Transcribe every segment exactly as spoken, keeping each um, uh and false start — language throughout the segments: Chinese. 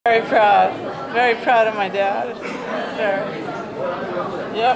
Very proud, very proud of my dad. Very. Yep,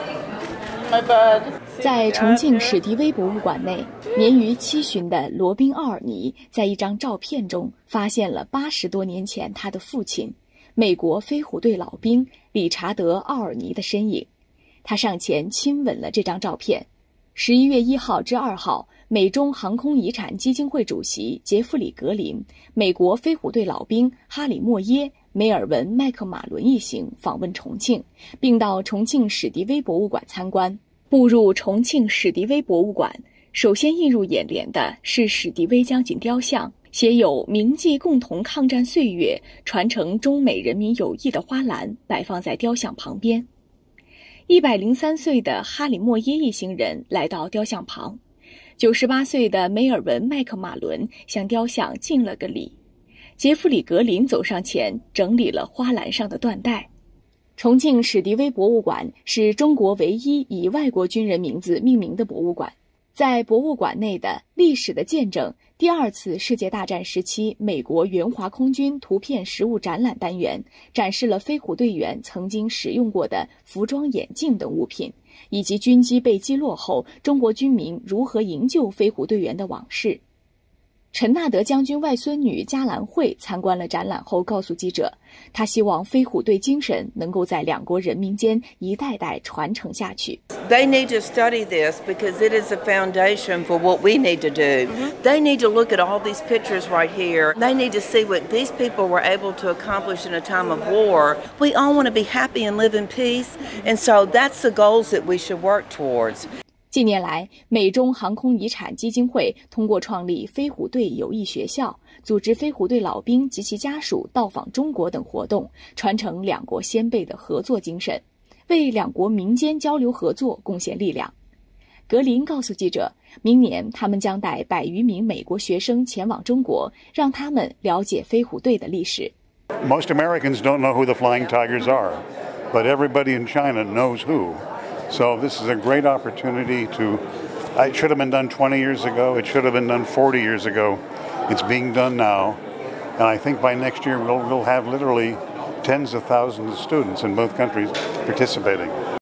my bud. 在重庆史迪威博物馆内，年逾七旬的罗宾·奥尔尼在一张照片中发现了八十多年前他的父亲，美国飞虎队老兵理查德·奥尔尼的身影。他上前亲吻了这张照片。十一月一号至二号，美中航空遗产基金会主席杰弗里·格林、美国飞虎队老兵哈里·莫耶、梅尔文·麦克马伦一行访问重庆，并到重庆史迪威博物馆参观。步入重庆史迪威博物馆，首先映入眼帘的是史迪威将军雕像，写有“铭记共同抗战岁月，传承中美人民友谊”的花篮摆放在雕像旁边。一百零三岁的哈里·莫耶一行人来到雕像旁，九十八岁的梅尔文·麦克马伦向雕像敬了个礼。杰弗里·格林走上前，整理了花篮上的缎带。重庆史迪威博物馆是中国唯一以外国军人名字命名的博物馆。在博物馆内的历史的见证第二次世界大战时期美国援华空军图片实物展览单元，展示了飞虎队员曾经使用过的服装、眼镜等物品，以及军机被击落后中国军民如何营救飞虎队员的往事。陈纳德将军外孙女加兰慧参观了展览后告诉记者，她希望飞虎队精神能够在两国人民间一代代传承下去。 They need to study this because it is a foundation for what we need to do. Mm-hmm. They need to look at all these pictures right here. They need to see what these people were able to accomplish in a time of war. We all want to be happy and live in peace, and so that's the goals that we should work towards. 近年来，美中航空遗产基金会通过创立飞虎队友谊学校，组织飞虎队老兵及其家属到访中国等活动，传承两国先辈的合作精神，为两国民间交流合作贡献力量。格林告诉记者，明年他们将带百余名美国学生前往中国，让他们了解飞虎队的历史。 Most Americans don't know who the Flying Tigers are, but everybody in China knows who.So this is a great opportunity to, it should have been done twenty years ago, it should have been done forty years ago. It's being done now. And I think by next year we'll, we'll have literally tens of thousands of students in both countries participating.